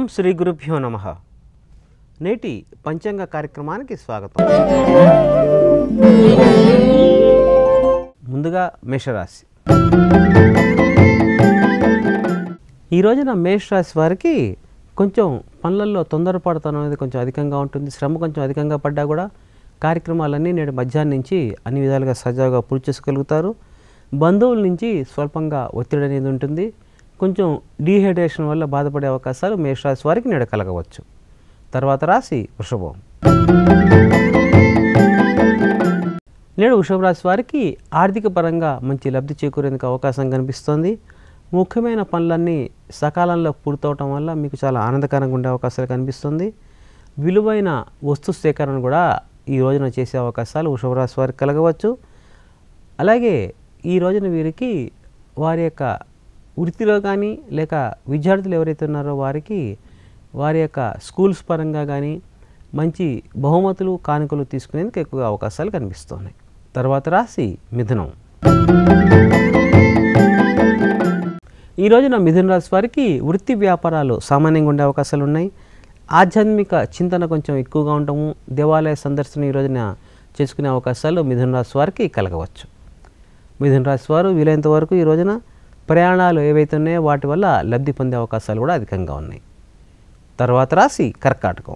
శ్రీ గురుభ్యో నమః. నేటి పంచాంగ కార్యక్రమానికి స్వాగతం. ముందుగా మేషరాశి. ఈ రోజున మేషరాశి వారికి కొంచెం పనులలో తొందరపడతనం అనేది కొంచెం అధికంగా ఉంటుంది. శ్రమ కొంచెం అధికంగా పడ్డా కూడా కార్యక్రమాలన్నీ నేడు మధ్యాహ్నం నుంచి అన్ని విధాలుగా సజావుగా పూర్తి చేసుకోగలుగుతారు. బంధువుల నుంచి స్వల్పంగా ఒత్తిడి అనేది ఉంటుంది. కొంచెం డీహైడ్రేషన్ వల్ల బాధపడే అవకాశాలు మేషరాశి వారికి నేడు కలగవచ్చు. తర్వాత రాశి వృషభం. నేడు వృషభ రాశి వారికి ఆర్థిక పరంగా మంచి లబ్ధి చేకూరేందుకు అవకాశం కనిపిస్తోంది. ముఖ్యమైన పనులన్నీ సకాలంలో పూర్తవటం వల్ల మీకు చాలా ఆనందకరంగా ఉండే అవకాశాలు కనిపిస్తుంది. విలువైన వస్తు సేకరణ కూడా ఈ రోజున చేసే అవకాశాలు వృషభ రాశి వారికి కలగవచ్చు. అలాగే ఈ రోజున వీరికి వారి యొక్క వృత్తిలో కానీ లేక విద్యార్థులు ఎవరైతే ఉన్నారో వారికి వారి యొక్క స్కూల్స్ పరంగా కానీ మంచి బహుమతులు కానుకలు తీసుకునేందుకు ఎక్కువగా అవకాశాలు కనిపిస్తున్నాయి. తర్వాత రాశి మిథునం. ఈ రోజున మిథున రాశి వారికి వృత్తి వ్యాపారాలు సామాన్యంగా ఉండే అవకాశాలు ఉన్నాయి. ఆధ్యాత్మిక చింతన కొంచెం ఎక్కువగా ఉండటము, దేవాలయ సందర్శన ఈ రోజున చేసుకునే అవకాశాలు మిథున రాశి వారికి కలగవచ్చు. మిథున రాశి వారు వీలైనంత వరకు ఈ రోజున ప్రయాణాలు ఏవైతే ఉన్నాయో వాటి వల్ల లబ్ధి పొందే అవకాశాలు కూడా అధికంగా ఉన్నాయి. తర్వాత రాశి కర్కాటకం.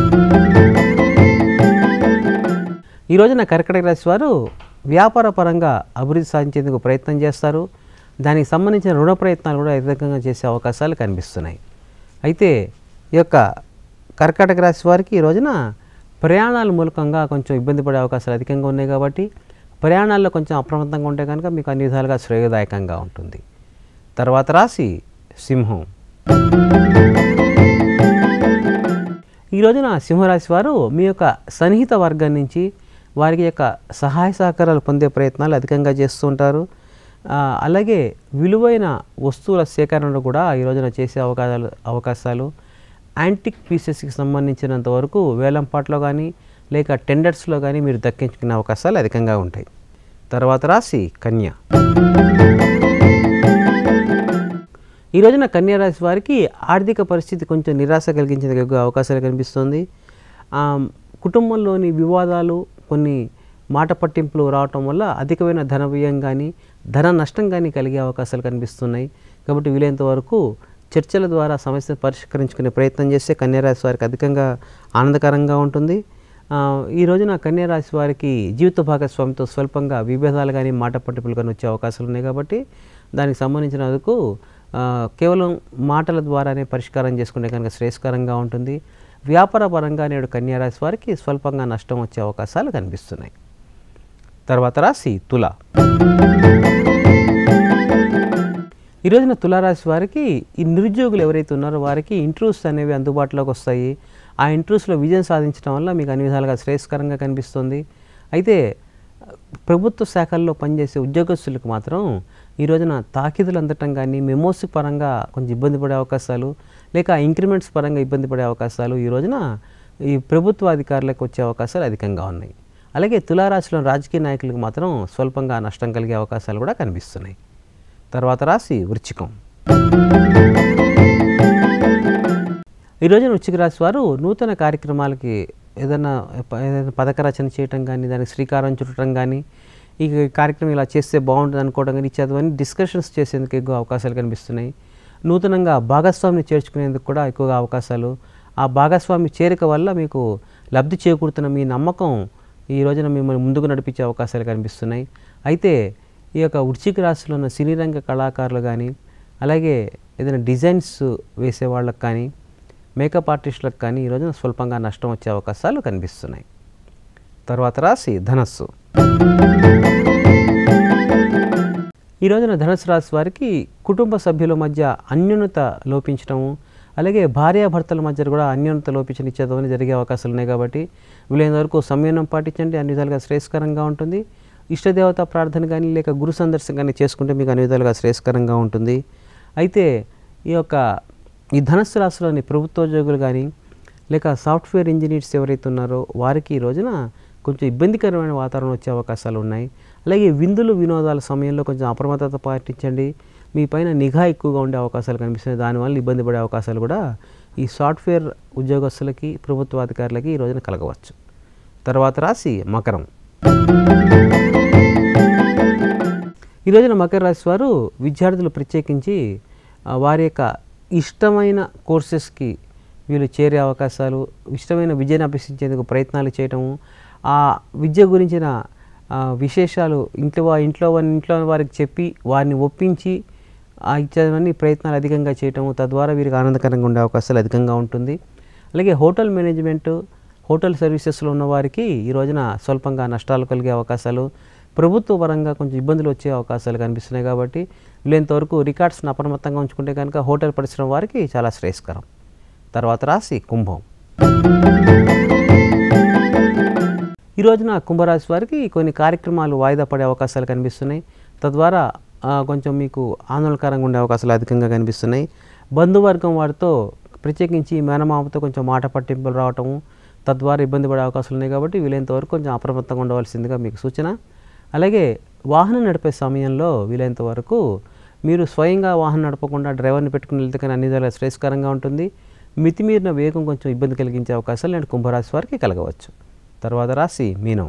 ఈ రోజున కర్కాటక రాశి వారు వ్యాపార పరంగా అభివృద్ధి సాధించేందుకు ప్రయత్నం చేస్తారు. దానికి సంబంధించిన రుణ ప్రయత్నాలు కూడా అధికంగా చేసే అవకాశాలు కనిపిస్తున్నాయి. అయితే ఈ యొక్క కర్కాటక రాశి వారికి ఈ రోజున ప్రయాణాల మూలకంగా కొంచెం ఇబ్బంది పడే అవకాశాలు అధికంగా ఉన్నాయి కాబట్టి ప్రయాణాల్లో కొంచెం అప్రమత్తంగా ఉంటే కనుక మీకు అన్ని విధాలుగా శ్రేయదాయకంగా ఉంటుంది. తర్వాత రాశి సింహం. ఈ రోజున సింహరాశి వారు మీ యొక్క సన్నిహిత వర్గం నుంచి వారికి యొక్క సహాయ సహకారాలు పొందే ప్రయత్నాలు అధికంగా చేస్తూ ఉంటారు. అలాగే విలువైన వస్తువుల సేకరణ కూడా ఈ రోజున చేసే అవకాశాలు యాంటిక్ పీసెస్కి సంబంధించినంత వరకు వేలంపాట్లో కానీ లేక టెండర్స్లో కానీ మీరు దక్కించుకునే అవకాశాలు అధికంగా ఉంటాయి. తర్వాత రాశి కన్య. ఈ రోజున కన్యా రాశి వారికి ఆర్థిక పరిస్థితి కొంచెం నిరాశ కలిగించేందుకు అవకాశాలు కనిపిస్తుంది. కుటుంబంలోని వివాదాలు, కొన్ని మాట పట్టింపులు రావటం వల్ల అధికమైన ధన వ్యయం కానీ ధన నష్టం కానీ కలిగే అవకాశాలు కనిపిస్తున్నాయి. కాబట్టి వీలైనంత వరకు చర్చల ద్వారా సమస్యను పరిష్కరించుకునే ప్రయత్నం చేస్తే కన్యా రాశి వారికి అధికంగా ఆనందకరంగా ఉంటుంది. ఈ రోజున కన్యా రాశి వారికి జీవిత భాగస్వామితో స్వల్పంగా విభేదాలు కానీ మాట పట్టింపులు కానీ వచ్చే అవకాశాలు ఉన్నాయి. కాబట్టి దానికి సంబంధించినందుకు కేవలం మాటల ద్వారానే పరిష్కారం చేసుకుంటే కనుక శ్రేయస్కరంగా ఉంటుంది. వ్యాపార పరంగా నేడు కన్యా రాశి వారికి స్వల్పంగా నష్టం వచ్చే అవకాశాలు కనిపిస్తున్నాయి. తర్వాత రాశి తుల. ఈ రోజున తులారాశి వారికి ఈ నిరుద్యోగులు ఎవరైతే ఉన్నారో వారికి ఇంటర్వ్యూస్ అనేవి అందుబాటులోకి వస్తాయి. ఆ ఇంటర్వ్యూస్లో విజయం సాధించడం వల్ల మీకు అన్ని విధాలుగా శ్రేయస్కరంగా కనిపిస్తుంది. అయితే ప్రభుత్వ శాఖల్లో పనిచేసే ఉద్యోగస్తులకు మాత్రం ఈ రోజున తాకీదులు అందటం కానీ మెమోస్ పరంగా కొంచెం ఇబ్బంది పడే అవకాశాలు లేక ఇంక్రిమెంట్స్ పరంగా ఇబ్బంది పడే అవకాశాలు ఈ రోజున ఈ ప్రభుత్వ అధికారులకు వచ్చే అవకాశాలు అధికంగా ఉన్నాయి. అలాగే తులారాశిలో రాజకీయ నాయకులకు మాత్రం స్వల్పంగా నష్టం కలిగే అవకాశాలు కూడా కనిపిస్తున్నాయి. తర్వాత రాశి వృశ్చికం. ఈ రోజున వృశ్చిక రాశి వారు నూతన కార్యక్రమాలకి ఏదైనా పథక రచన చేయటం కానీ దానికి శ్రీకారం చుట్టడం కానీ ఈ కార్యక్రమం ఇలా చేస్తే బాగుంటుంది అనుకోవడం కానీ చదువుని డిస్కషన్స్ చేసేందుకు ఎక్కువ అవకాశాలు కనిపిస్తున్నాయి. నూతనంగా భాగస్వామిని చేర్చుకునేందుకు కూడా ఎక్కువగా అవకాశాలు, ఆ భాగస్వామి చేరిక వల్ల మీకు లబ్ధి చేకూరుతున్న మీ నమ్మకం ఈ రోజున మిమ్మల్ని ముందుకు నడిపించే అవకాశాలు కనిపిస్తున్నాయి. అయితే ఈ యొక్క వృశ్చిక రాశిలో ఉన్న సినీ రంగ కళాకారులు కానీ అలాగే ఏదైనా డిజైన్స్ వేసే వాళ్ళకి కానీ మేకప్ ఆర్టిస్టులకు కానీ ఈ రోజున స్వల్పంగా నష్టం వచ్చే అవకాశాలు కనిపిస్తున్నాయి. తర్వాత రాశి ధనస్సు. ఈ రోజున ధనుసు రాశి వారికి కుటుంబ సభ్యుల మధ్య అన్యోన్యత లోపించడము అలాగే భార్యాభర్తల మధ్య కూడా అన్యోన్యత లోపించనిచ్చేదని జరిగే అవకాశాలు ఉన్నాయి. కాబట్టి వీలైనంత వరకు సంయమనం పాటించండి, అన్ని విధాలుగా శ్రేయస్కరంగా ఉంటుంది. ఇష్టదేవత ప్రార్థన కానీ లేక గురు సందర్శన కానీ చేసుకుంటే మీకు అన్ని విధాలుగా శ్రేయస్కరంగా ఉంటుంది. అయితే ఈ ధనుస్సు రాశిలోని ప్రభుత్వోద్యోగులు కానీ లేక సాఫ్ట్వేర్ ఇంజనీర్స్ ఎవరైతే ఉన్నారో వారికి ఈ రోజున కొంచెం ఇబ్బందికరమైన వాతావరణం వచ్చే అవకాశాలు ఉన్నాయి. అలాగే విందులు వినోదాల సమయంలో కొంచెం అప్రమత్తత పాటించండి. మీ పైన నిఘా ఎక్కువగా ఉండే అవకాశాలు కనిపిస్తున్నాయి. దానివల్ల ఇబ్బంది పడే అవకాశాలు కూడా ఈ సాఫ్ట్వేర్ ఉద్యోగస్తులకి, ప్రభుత్వ అధికారులకి ఈ రోజున కలగవచ్చు. తర్వాత రాశి మకరం. ఈ రోజున మకర రాశి వారు విద్యార్థులు ప్రత్యేకించి వారి యొక్క ఇష్టమైన కోర్సెస్కి వీళ్ళు చేరే అవకాశాలు, ఇష్టమైన విద్యను అభ్యసించేందుకు ప్రయత్నాలు చేయటము, ఆ విద్య గురించిన విశేషాలు ఇంట్లో వారికి చెప్పి వారిని ఒప్పించి ఇచ్చేవన్నీ ప్రయత్నాలు అధికంగా చేయటము, తద్వారా వీరికి ఆనందకరంగా ఉండే అవకాశాలు అధికంగా ఉంటుంది. అలాగే హోటల్ మేనేజ్మెంటు, హోటల్ సర్వీసెస్లో ఉన్న వారికి ఈ రోజున స్వల్పంగా నష్టాలు కలిగే అవకాశాలు, ప్రభుత్వ పరంగా కొంచెం ఇబ్బందులు వచ్చే అవకాశాలు కనిపిస్తున్నాయి. కాబట్టి వీలైనంతవరకు రికార్డ్స్ని అప్రమత్తంగా ఉంచుకుంటే కనుక హోటల్ పరిశ్రమ వారికి చాలా శ్రేయస్కరం. తర్వాత రాశి కుంభం. ఈ రోజున కుంభరాశి వారికి కొన్ని కార్యక్రమాలు వాయిదా పడే అవకాశాలు కనిపిస్తున్నాయి. తద్వారా కొంచెం మీకు ఆందోళనకరంగా ఉండే అవకాశాలు అధికంగా కనిపిస్తున్నాయి. బంధువర్గం వారితో ప్రత్యేకించి మేనమామతో కొంచెం మాట పట్టింపులు రావటము, తద్వారా ఇబ్బంది పడే అవకాశాలు ఉన్నాయి. కాబట్టి వీలైనంతవరకు కొంచెం అప్రమత్తంగా ఉండవలసిందిగా మీకు సూచన. అలాగే వాహనం నడిపే సమయంలో వీలైనంతవరకు మీరు స్వయంగా వాహనం నడపకుండా డ్రైవర్ని పెట్టుకుని వెళ్తే కానీ అన్ని విధాలా శ్రేయస్కరంగా ఉంటుంది. మితిమీరిన వేగం కొంచెం ఇబ్బంది కలిగించే అవకాశాలు నేను కుంభరాశి వారికి కలగవచ్చు. తర్వాత రాశి మీనం.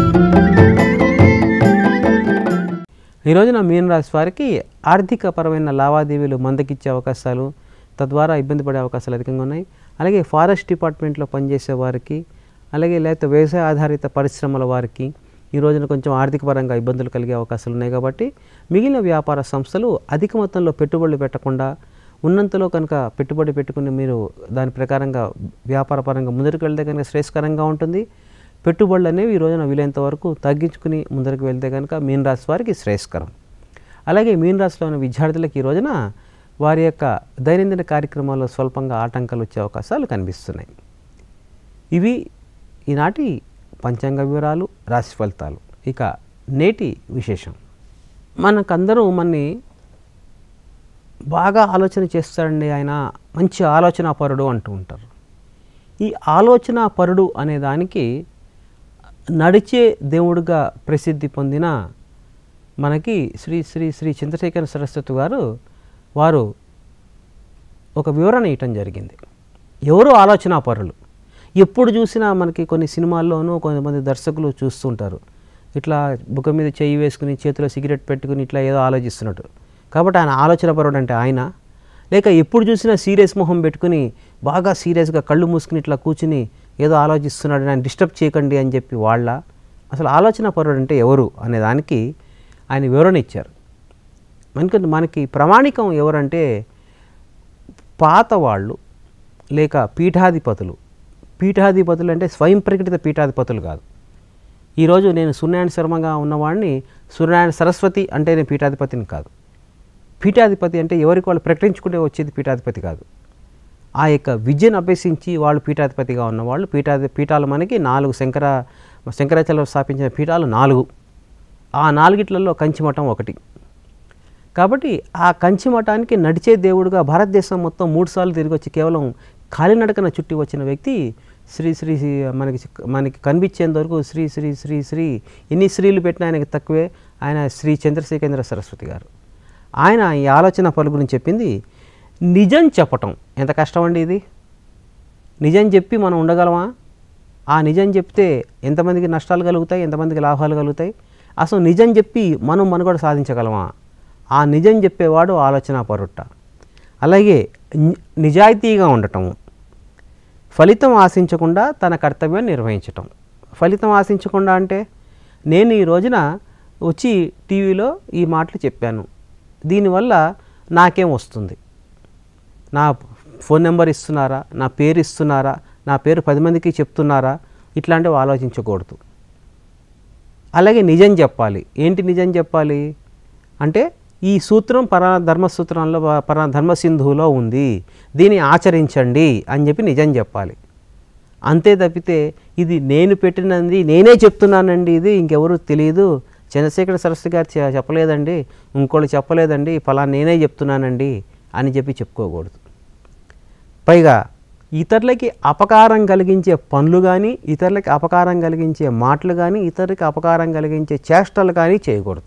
ఈ రోజున మీన రాశి వారికి ఆర్థికపరమైన లావాదేవీలు మందకిచ్చే అవకాశాలు, తద్వారా ఇబ్బంది పడే అవకాశాలు అధికంగా ఉన్నాయి. అలాగే ఫారెస్ట్ డిపార్ట్మెంట్లో పనిచేసే వారికి, అలాగే లేకపోతే వ్యవసాయ ఆధారిత పరిశ్రమల వారికి ఈ రోజున కొంచెం ఆర్థికపరంగా ఇబ్బందులు కలిగే అవకాశాలు ఉన్నాయి. కాబట్టి మిగిలిన వ్యాపార సంస్థలు అధిక మొత్తంలో పెట్టుబడులు పెట్టకుండా ఉన్నంతలో కనుక పెట్టుబడి పెట్టుకుని మీరు దాని ప్రకారంగా వ్యాపారపరంగా ముందరికి వెళ్తే కనుక శ్రేయస్కరంగా ఉంటుంది. పెట్టుబడులు అనేవి ఈ రోజున వీలైనంత వరకు తగ్గించుకుని ముందరికి వెళ్తే కనుక మీన రాశి వారికి శ్రేయస్కరం. అలాగే మీన రాశిలో ఉన్న విద్యార్థులకు ఈ రోజున వారి యొక్క దైనందిన కార్యక్రమాల్లో స్వల్పంగా ఆటంకాలు వచ్చే అవకాశాలు కనిపిస్తున్నాయి. ఇవి ఈనాటి పంచాంగ వివరాలు, రాశి ఫలితాలు. ఇక నేటి విశేషం. మనకందరూ మనని బాగా ఆలోచన చేస్తాడండి, ఆయన మంచి ఆలోచనాపరుడు అంటూ ఉంటారు. ఈ ఆలోచనాపరుడు అనే దానికి నడిచే దేవుడుగా ప్రసిద్ధి పొందిన మనకి శ్రీ శ్రీ శ్రీ చంద్రశేఖర సరస్వతి గారు వారు ఒక వివరణ ఇవ్వటం జరిగింది. ఎవరు ఆలోచనాపరులు? ఎప్పుడు చూసినా మనకి కొన్ని సినిమాల్లోనూ కొంతమంది దర్శకులు చూస్తుంటారు, ఇట్లా బుగ్గ మీద చెయ్యి వేసుకుని చేతిలో సిగరెట్ పెట్టుకుని ఇట్లా ఏదో ఆలోచిస్తున్నట్టు. కాబట్టి ఆయన ఆలోచనాపరుడు అంటే ఆయన, లేక ఎప్పుడు చూసినా సీరియస్ మొహం పెట్టుకుని బాగా సీరియస్గా కళ్ళు మూసుకుని ఇట్లా కూర్చుని ఏదో ఆలోచిస్తున్నాడు, ఆయన డిస్టర్బ్ చేయకండి అని చెప్పి వాళ్ళ అసలు ఆలోచనాపరుడు అంటే ఎవరు అనే దానికి ఆయన వివరణ ఇచ్చారు. మనకి ప్రామాణికం ఎవరంటే పాత వాళ్ళు లేక పీఠాధిపతులు. పీఠాధిపతులు అంటే స్వయం ప్రకటిత పీఠాధిపతులు కాదు. ఈరోజు నేను సూర్యనారాయణ శర్మగా ఉన్నవాడిని సూర్యనారాయణ సరస్వతి అంటే నేను పీఠాధిపతిని కాదు. పీఠాధిపతి అంటే ఎవరికి వాళ్ళు ప్రకటించుకుంటే వచ్చేది పీఠాధిపతి కాదు. ఆ యొక్క విద్యను అభ్యసించి వాళ్ళు పీఠాధిపతిగా ఉన్నవాళ్ళు. పీఠాలు మనకి 4 శంకరాచార్యులు స్థాపించిన పీఠాలు 4. ఆ 4గిట్లలో కంచిమఠం ఒకటి. కాబట్టి ఆ కంచిమఠానికి నడిచే దేవుడుగా భారతదేశం మొత్తం 3 సార్లు తిరిగి వచ్చి కేవలం కాలినడకన చుట్టి వచ్చిన వ్యక్తి శ్రీ శ్రీ మనకి కనిపించేంత వరకు శ్రీ శ్రీ శ్రీ శ్రీ ఎన్ని శ్రీలు పెట్టినా ఆయనకి తక్కువే. ఆయన శ్రీ చంద్రశేఖర సరస్వతి గారు. ఆయన ఈ ఆలోచన పలు గురించి చెప్పింది నిజం చెప్పటం. ఎంత కష్టం అండి ఇది. నిజం చెప్పి మనం ఉండగలమా? ఆ నిజం చెప్తే ఎంతమందికి నష్టాలు కలుగుతాయి, ఎంతమందికి లాభాలు కలుగుతాయి? అసలు నిజం చెప్పి మనం మనుగడ సాధించగలమా? ఆ నిజం చెప్పేవాడు ఆలోచనాపరుట. అలాగే నిజాయితీగా ఉండటము, ఫలితం ఆశించకుండా తన కర్తవ్యాన్ని నిర్వహించటం. ఫలితం ఆశించకుండా అంటే నేను ఈ రోజున వచ్చి టీవీలో ఈ మాటలు చెప్పాను, దీనివల్ల నాకేం వస్తుంది? నా ఫోన్ నెంబర్ ఇస్తున్నారా, నా పేరు ఇస్తున్నారా, నా పేరు 10 మందికి చెప్తున్నారా? ఇట్లాంటివి ఆలోచించకూడదు. అలాగే నిజం చెప్పాలి. ఏంటి నిజం చెప్పాలి అంటే ఈ సూత్రం ధర్మసూత్రంలో ధర్మసింధువులో ఉంది, దీన్ని ఆచరించండి అని చెప్పి నిజం చెప్పాలి. అంతే తప్పితే ఇది నేను పెట్టినది నేనే చెప్తున్నానండి, ఇది ఇంకెవరు తెలియదు, చంద్రశేఖర సరస్వతి గారు చెప్పలేదండి, ఇంకోళ్ళు చెప్పలేదండి, ఫలానా నేనే చెప్తున్నానండి అని చెప్పి చెప్పుకోకూడదు. పైగా ఇతరులకి అపకారం కలిగించే పనులు కానీ, ఇతరులకి అపకారం కలిగించే మాటలు కానీ, ఇతరులకి అపకారం కలిగించే చేష్టలు కానీ చేయకూడదు.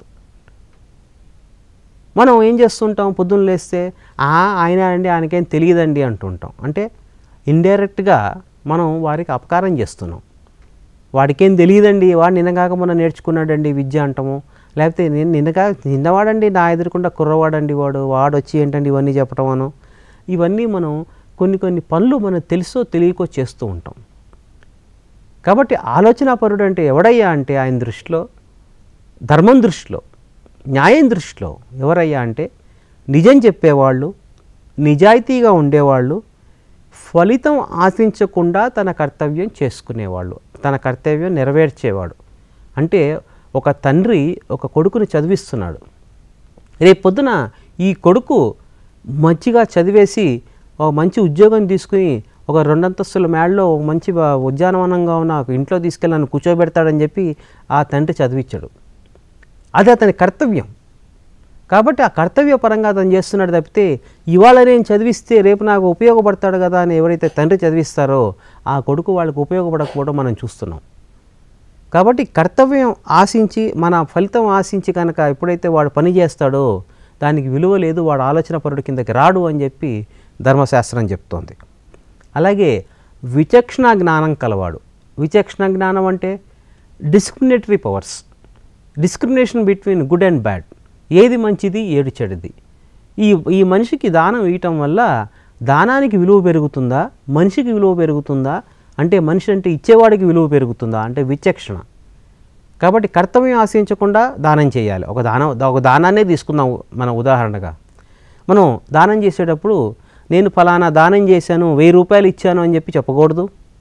మనం ఏం చేస్తుంటాం? పొద్దున్న లేస్తే ఆయన అండి ఆయనకేం తెలియదండి అంటుంటాం. అంటే ఇండైరెక్ట్గా మనం వారికి అపకారం చేస్తున్నాం. వాడికేం తెలియదండి, వాడు నిన్నగాక మొన్న నేర్చుకున్నాడండి విద్య అంటాము. లేకపోతే నేను నిన్నవాడండి, నా ఎదురుకుండా కుర్రవాడండి వాడు వచ్చి ఏంటండి ఇవన్నీ చెప్పడం అను. ఇవన్నీ మనం కొన్ని పనులు మనం తెలుసో తెలియకో చేస్తూ ఉంటాం. కాబట్టి ఆలోచనాపరుడు అంటే ఎవడయ్యా అంటే ఆయన దృష్టిలో, ధర్మం దృష్టిలో, న్యాయం దృష్టిలో ఎవరయ్యా అంటే నిజం చెప్పేవాళ్ళు, నిజాయితీగా ఉండేవాళ్ళు, ఫలితం ఆశించకుండా తన కర్తవ్యం చేసుకునేవాళ్ళు, తన కర్తవ్యం నెరవేర్చేవాడు. అంటే ఒక తండ్రి ఒక కొడుకుని చదివిస్తున్నాడు. రేపు పొద్దున ఈ కొడుకు మంచిగా చదివేసి ఒక మంచి ఉద్యోగం తీసుకుని ఒక 2 అంతస్తుల మేడలో ఒక మంచి ఉద్యానవనంగా ఉన్న ఇంట్లో తీసుకెళ్ళి నన్ను కూర్చోబెడతాడని చెప్పి ఆ తండ్రి చదివించాడు. అది అతని కర్తవ్యం. కాబట్టి ఆ కర్తవ్య పరంగా అతను చేస్తున్నాడు తప్పితే ఇవాళ నేను చదివిస్తే రేపు నాకు ఉపయోగపడతాడు కదా అని ఎవరైతే తండ్రి చదివిస్తారో ఆ కొడుకు వాళ్ళకు ఉపయోగపడకపోవడం మనం చూస్తున్నాం. కాబట్టి కర్తవ్యం ఆశించి మన ఫలితం ఆశించి కనుక ఎప్పుడైతే వాడు పని చేస్తాడో దానికి విలువ లేదు, వాడు ఆలోచన పరుడు కిందకి రాడు అని చెప్పి ధర్మశాస్త్రం చెప్తోంది. అలాగే విచక్షణ జ్ఞానం కలవాడు. విచక్షణ జ్ఞానం అంటే discriminatory powers, discrimination between good and bad, ఏది మంచిది ఏది చెడుది. ఈ మనిషికి దానం ఇవ్వటం వల్ల దానానికి విలువ పెరుగుతుందా, మనిషికి విలువ పెరుగుతుందా, అంటే మనిషి అంటే ఇచ్చేవాడికి విలువ పెరుగుతుందా అంటే విచక్షణ. కాబట్టి కర్తవ్యం ఆశించకుండా దానం చేయాలి. ఒక దానాన్నే తీసుకుందాం మన ఉదాహరణగా. మనం దానం చేసేటప్పుడు నేను ఫలానా దానం చేశాను, 1000 రూపాయలు ఇచ్చాను అని చెప్పి చెప్పకూడదు.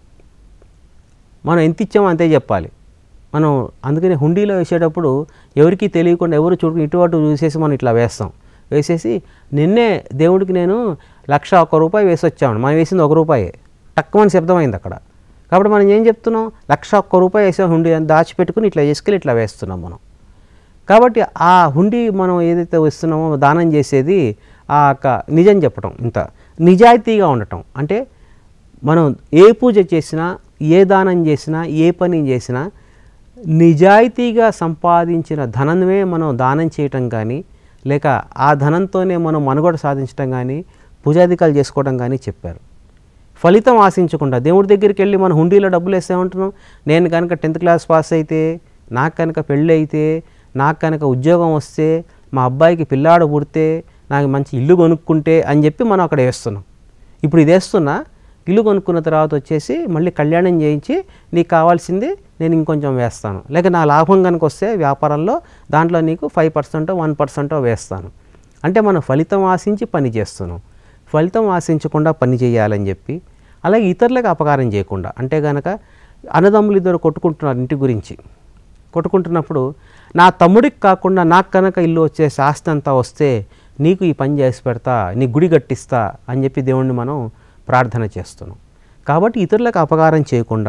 మనం ఎంత ఇచ్చామో అంతే చెప్పాలి. మనం అందుకని హుండీలో వేసేటప్పుడు ఎవరికీ తెలియకుండా ఎవరు చూడకుండా ఇటు చూసేసి మనం ఇట్లా వేసేసి నిన్నే దేవుడికి నేను 1,01 రూపాయి వేసి వచ్చాను, మనం వేసింది 1 రూపాయే, టక్కుమని శబ్దమైంది అక్కడ. కాబట్టి మనం ఏం చెప్తున్నాం, 1,01 రూపాయి వేసాం హుండీ అని దాచిపెట్టుకుని ఇట్లా చేసుకెళ్ళి ఇట్లా వేస్తున్నాం మనం. కాబట్టి ఆ హుండీ మనం ఏదైతే వేస్తున్నామో దానం చేసేది నిజం చెప్పటం, ఇంత నిజాయితీగా ఉండటం. అంటే మనం ఏ పూజ చేసినా, ఏ దానం చేసినా, ఏ పని చేసినా నిజాయితీగా సంపాదించిన ధనమే మనం దానం చేయటం కానీ, లేక ఆ ధనంతోనే మనం మనుగడ సాధించడం కానీ, పూజాధికాలు చేసుకోవడం కానీ చెప్పారు. ఫలితం ఆశించకుండా దేవుడి దగ్గరికి వెళ్ళి మనం హుండీలో డబ్బులు వేసేమంటున్నాం. నేను కనుక 10th క్లాస్ పాస్ అయితే, నాకు కనుక పెళ్ళి అయితే, నాకు కనుక ఉద్యోగం వస్తే, మా అబ్బాయికి పిల్లాడు పుడితే, నాకు మంచి ఇల్లు కొనుక్కుంటే అని చెప్పి మనం అక్కడ వేస్తున్నాం. ఇప్పుడు ఇది వేస్తున్నా, ఇల్లు కొనుక్కున్న తర్వాత వచ్చేసి మళ్ళీ కళ్యాణం చేయించి నీకు కావాల్సింది నేను ఇంకొంచెం వేస్తాను, లేక నా లాభం కనుక వస్తే వ్యాపారంలో దాంట్లో నీకు 5% 1% వేస్తాను. అంటే మనం ఫలితం ఆశించి పని చేస్తున్నాం. ఫలితం ఆశించకుండా పని చేయాలని చెప్పి, అలాగే ఇతరులకు అపకారం చేయకుండా. అంటే కనుక అన్నదమ్ములు ఇద్దరు కొట్టుకుంటున్నారు ఇంటి గురించి, కొట్టుకుంటున్నప్పుడు నా తమ్ముడికి కాకుండా నాకు కనుక ఇల్లు వచ్చే ఆస్తి అంతా వస్తే నీకు ఈ పని చేసి పెడతా, నీ గుడి కట్టిస్తా అని చెప్పి దేవుణ్ణి మనం ప్రార్థన చేస్తున్నాం. కాబట్టి ఇతరులకు అపకారం చేయకుండా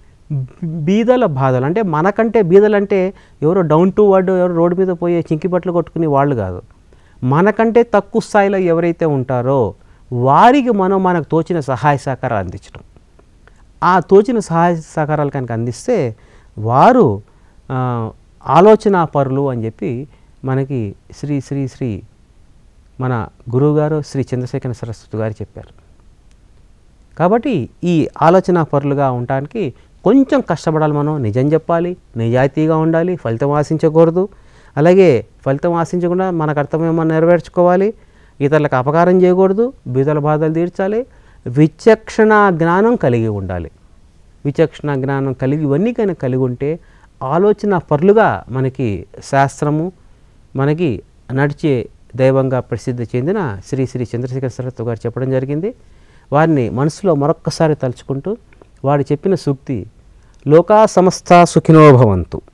బీదల బాధలు, అంటే మనకంటే బీదలంటే ఎవరో డౌన్ టు వర్డ్, ఎవరో రోడ్డు మీద పోయే చింకి బట్టలు కొట్టుకునే వాళ్ళు కాదు. మనకంటే తక్కువ స్థాయిలో ఎవరైతే ఉంటారో వారికి మనకు తోచిన సహాయ సహకారాలు అందించడం. ఆ తోచిన సహాయ సహకారాలు కనుక అందిస్తే వారు ఆలోచనా పరులు అని చెప్పి మనకి శ్రీ శ్రీ శ్రీ మన గురువుగారు శ్రీ చంద్రశేఖర సరస్వతి గారు చెప్పారు. కాబట్టి ఈ ఆలోచనా పరులుగా ఉండటానికి కొంచెం కష్టపడాలి. మనం నిజం చెప్పాలి, నిజాయితీగా ఉండాలి, ఫలితం ఆశించకూడదు. అలాగే ఫలితం ఆశించకుండా మన కర్తవ్యం మనం నెరవేర్చుకోవాలి, ఇతరులకు అపకారం చేయకూడదు, బీదల బాధలు తీర్చాలి, విచక్షణ జ్ఞానం కలిగి ఉండాలి. విచక్షణ జ్ఞానం కలిగి ఇవన్నీ కనుక కలిగి ఉంటే ఆలోచన పరులుగా మనకి శాస్త్రము మనకి నడిచే దైవంగా ప్రసిద్ధి చెందిన శ్రీ శ్రీ చంద్రశేఖర సరస్వతి గారు చెప్పడం జరిగింది. వారిని మనసులో మరొక్కసారి తలుచుకుంటూ వారు చెప్పిన సూక్తి లోకా సమస్తా సుఖినో భవంతు.